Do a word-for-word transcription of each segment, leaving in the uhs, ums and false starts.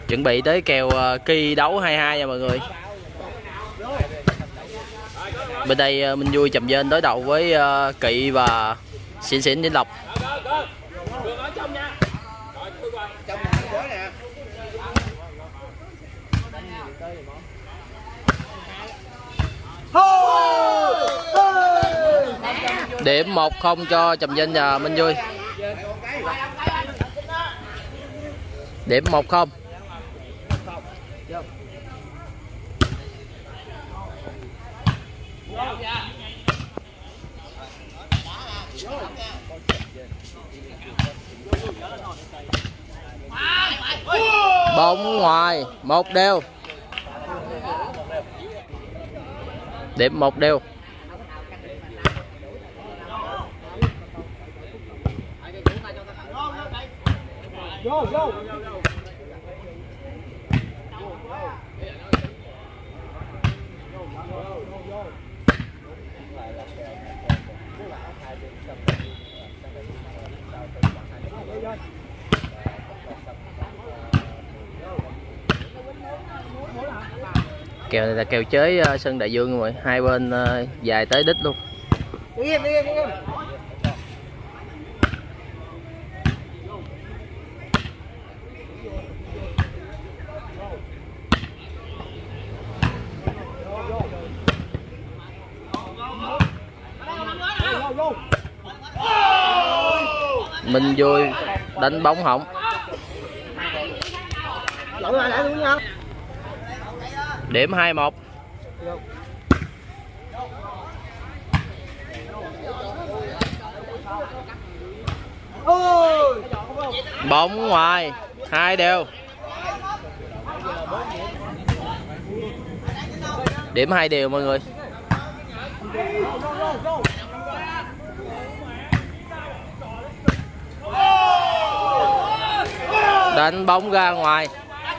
Chuẩn bị tới kèo uh, kỳ đấu hai hai nha mọi người. Bên đây uh, Minh Vui Trầm Dên đối đầu với uh, Kỵ và Xỉn Xỉn Vĩnh Lộc. Điểm một không cho Trầm Dên và Minh Vui. Điểm một không. Bóng ngoài, một đều. Điểm một đều. Vô, vô. Kèo này là kèo chế uh, sân Đại Dương rồi, hai bên uh, dài tới đích luôn. Đi em, đi em, đi em. Minh Vui đánh bóng hỏng. Điểm hai một. Bóng ngoài, hai đều. Điểm hai đều mọi người. Đánh bóng ra ngoài.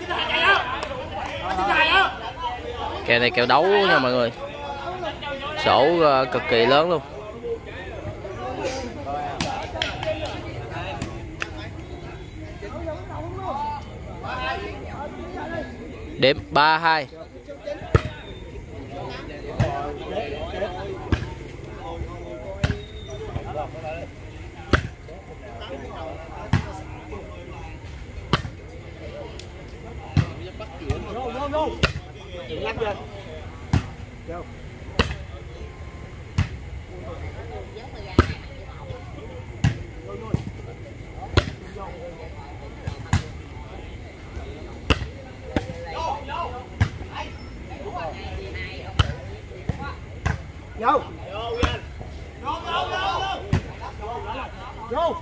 Kèo này kèo đấu nha mọi người. Sổ uh, cực kỳ lớn luôn. Điểm ba hai. Vô. Vô.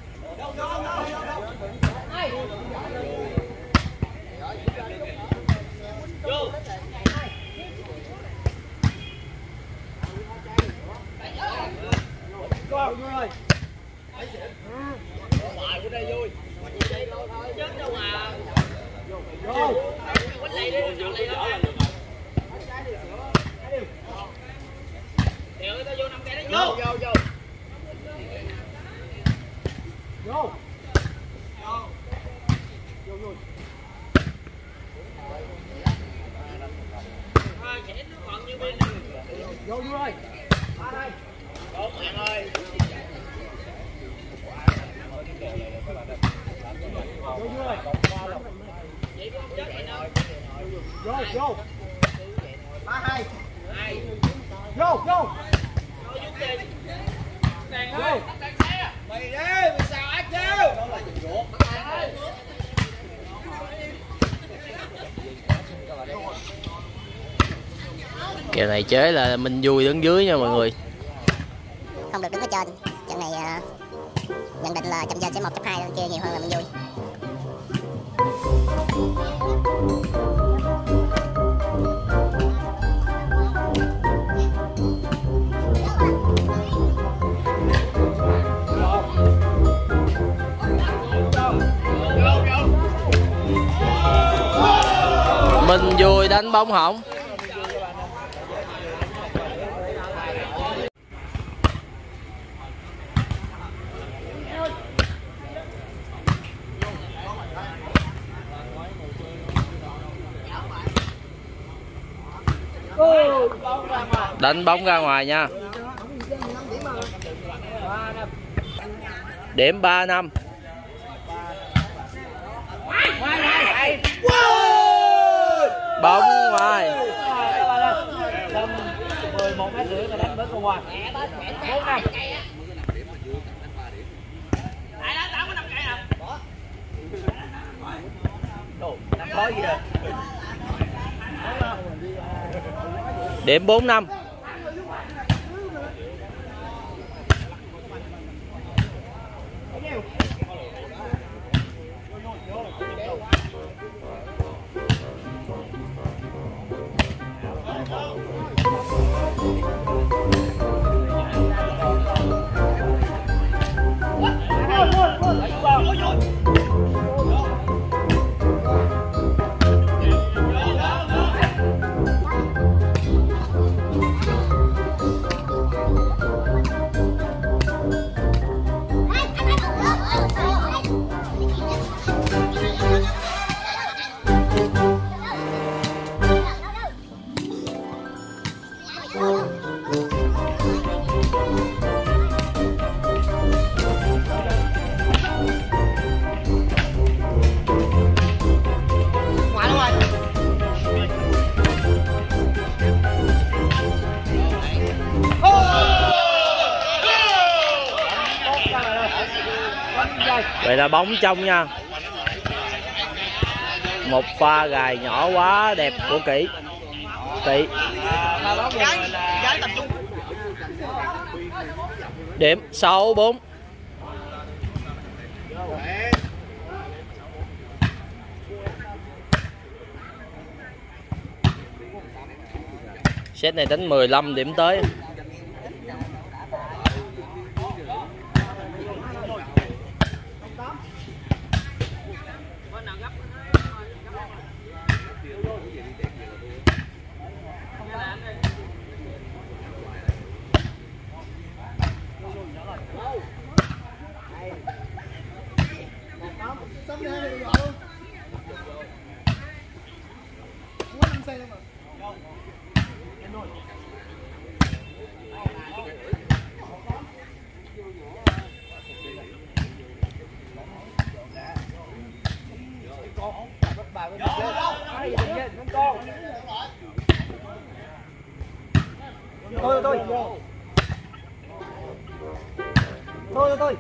Rồi. Ngoài của đây vui. Chết đâu mà. Vô. Quánh lại đi, chọn lại đó. Điều người ta vô năm cái đó vô. Vô, vô, vô. Vô. Vô, vô. Thôi, sẽ nó còn như bên này. Vô, vô ơi. Ba đây. Vô, bạn ơi. Vô, vô ơi. Vô, vô. Ba hai. Hai. Vô, vô. Vô. Mày đi, mày sao ác chứ? Kèo này chế là Minh Vui đứng dưới nha mọi người. Không được đứng ở trên. Trận này uh, nhận định là Trầm Dên sẽ một chấp hai thôi, chia nhiều hơn là Minh Vui. Minh Vui đánh bóng hỏng. Đánh bóng ra ngoài nha. Điểm ba năm. Bóng ngoài. mười một mét rưỡi mà đánh bớt con ngoài. bốn năm. Ai đánh tám có năm cây hả? Đồ, năm khó gì rồi. Điểm bốn năm. Vậy là bóng trong nha. Một pha gài nhỏ quá đẹp của Kỷ. Kỷ. Điểm sáu bốn. Set này đánh mười lăm điểm tới. Thôi thôi. Thôi thôi.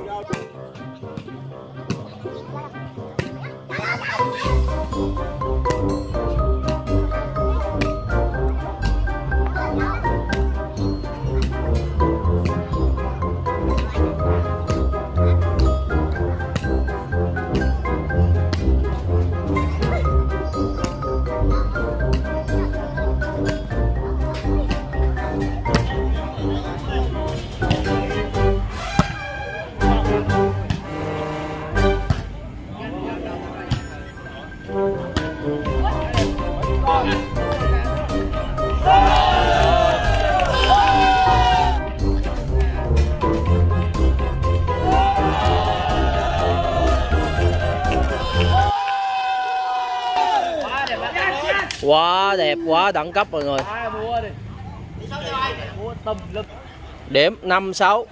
Quá đẹp, quá đẳng cấp mọi người. Điểm năm sáu.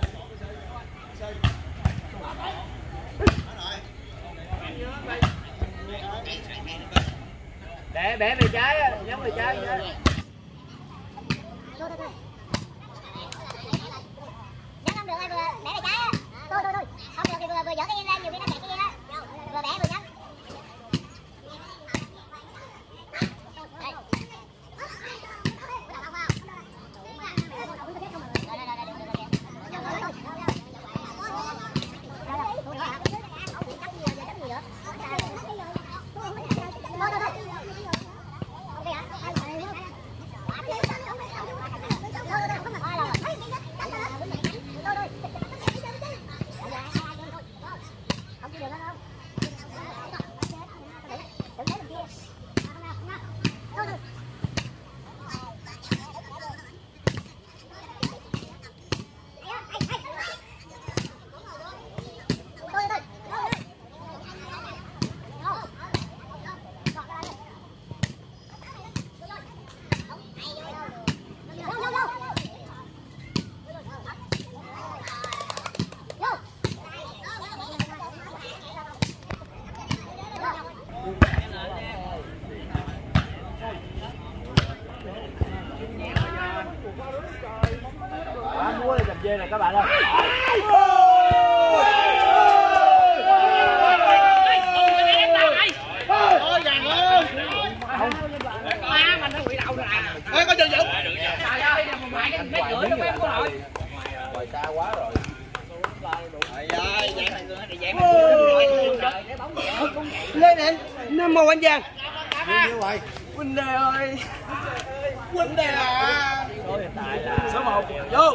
Để bẻ về trái, nhắm về trái. Nhắm không được ai vừa bẻ về trái á. Thôi thôi thôi. Không được thì vừa vừa dở cái yên lên, nhiều khi nó kẹt cái yên á. Vừa bẻ vừa nhắm. Không Mua là dầm dê này các bạn ơi. Ôi vàng luôn. Má mình nó bị đậu rồi. Ê có chân dữ. Trời ơi, một mày cái mét rưỡi nó mới mua rồi. Ngoài xa quá rồi. Trời ơi, dạng này người dạng này. Lên em, năm màu anh vàng. Nhiêu vậy? Huynh Đề ơi. Huynh Đề à. Số một vô.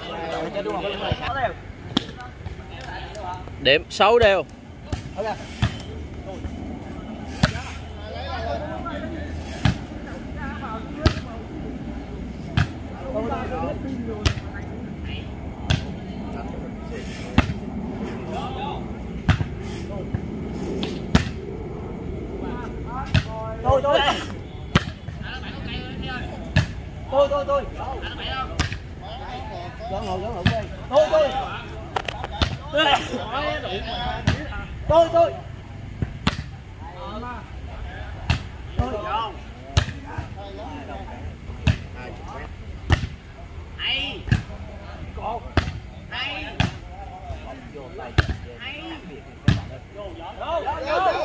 Điểm sáu đều. Tôi tôi. Tôi tôi tôi. Giỡn hồn giỡn hồn đi. Tôi tôi. Tôi tôi. Hay. Cột. Hay. Vô tay. Hay. Vô vô. Vô vô.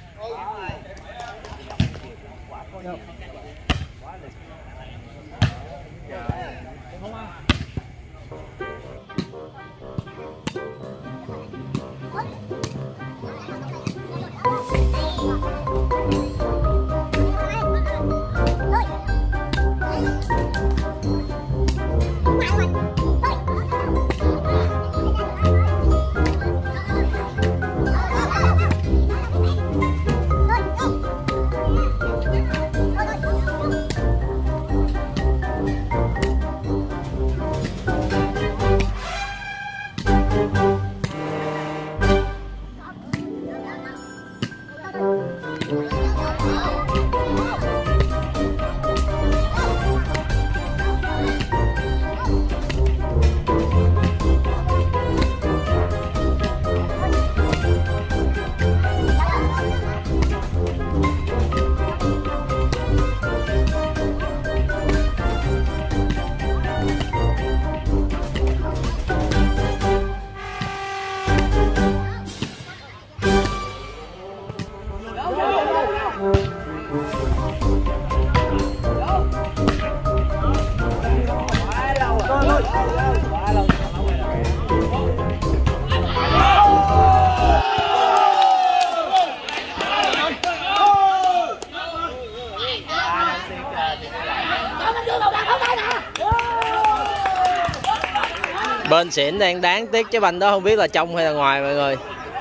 Bên xỉn đang đáng tiếc trái banh đó không biết là trong hay là ngoài mọi người.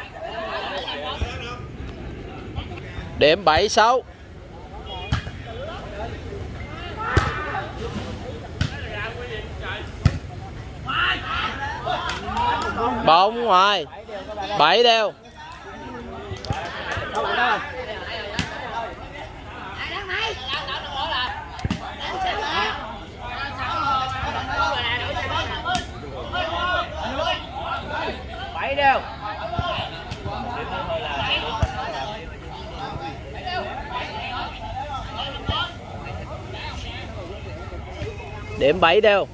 Điểm bảy sáu. Bóng ngoài. bảy đều. Bảy đều. Điểm bảy đều.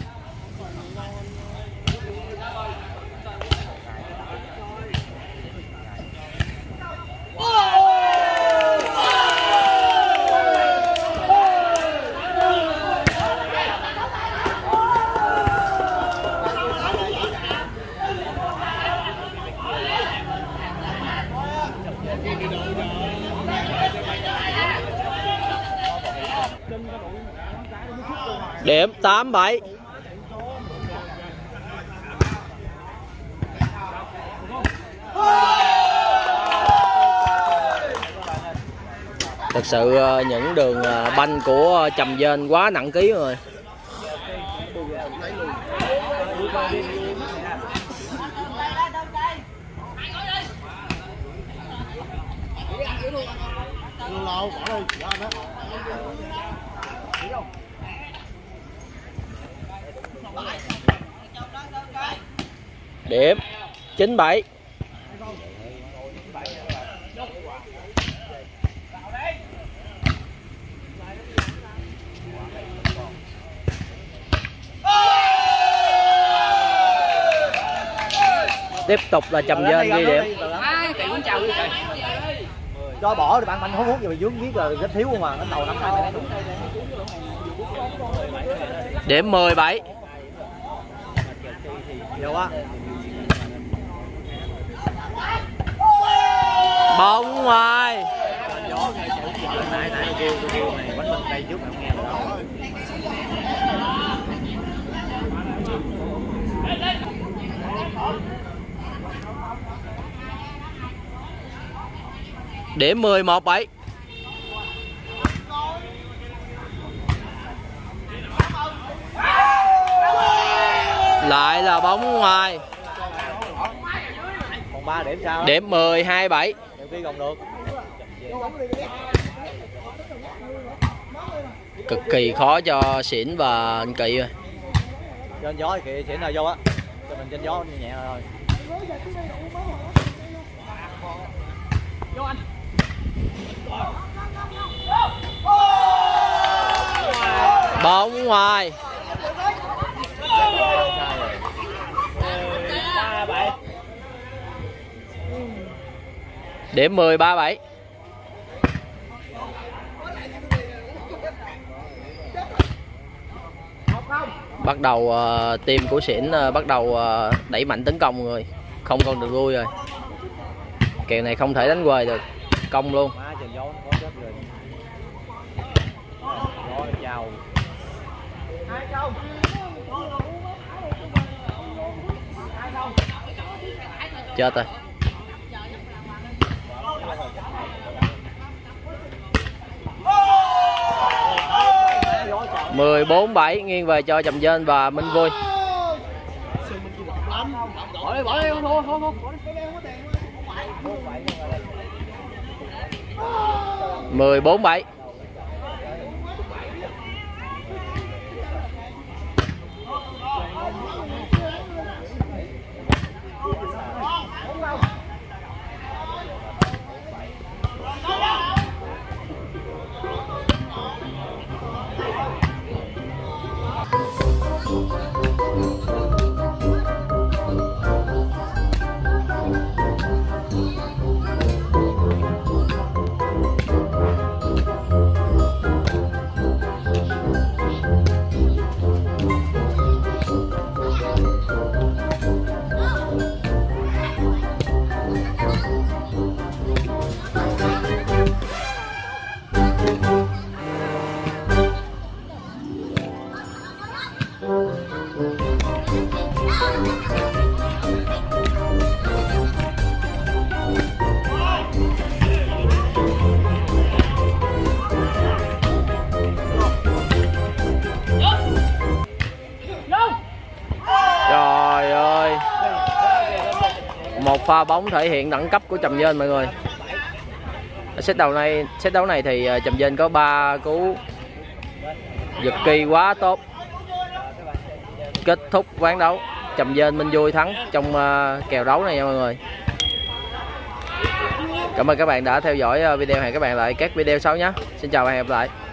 Điểm tám bảy. Thật sự những đường banh của Trầm Dên quá nặng ký rồi. Điểm chín bảy. Tiếp tục là Trầm Dên ghi điểm. Cho bỏ thì bạn mạnh hút hút rồi dướng viết rồi rất thiếu mà nó đầu năm nay đúng. Điểm mười bảy. Nhiều quá. Bóng ngoài. Nãy nãy kêu kêu này quánh bên đây trước mà không nghe được đâu. Điểm mười một bảy. Lại là bóng ngoài. Còn ba điểm sao? Điểm mười hai bảy. Nhiều khi còn được. Cực kỳ khó cho Xỉn và anh Kỳ rồi. Trên gió thì Kỳ Xỉn là vô á. Cho mình trên gió nhẹ thôi. Vô anh. Bóng ngoài. Điểm mười ba bảy. Bắt đầu uh, team của Xỉn uh, bắt đầu uh, đẩy mạnh tấn công người, không còn được lui rồi. Kèo này không thể đánh quề được, công luôn. Chết rồi. mười bốn bảy nghiêng về cho Trầm Dên và Minh Vui. mười bốn bảy. Trời ơi, một pha bóng thể hiện đẳng cấp của Trầm Dên mọi người. Ở set đầu này, set đấu này thì Trầm Dên có ba cú giật kỳ quá tốt. Kết thúc ván đấu, Trầm Dên Minh Vui thắng trong kèo đấu này nha mọi người. Cảm ơn các bạn đã theo dõi video, hẹn các bạn lại các video sau nhé. Xin chào và hẹn gặp lại.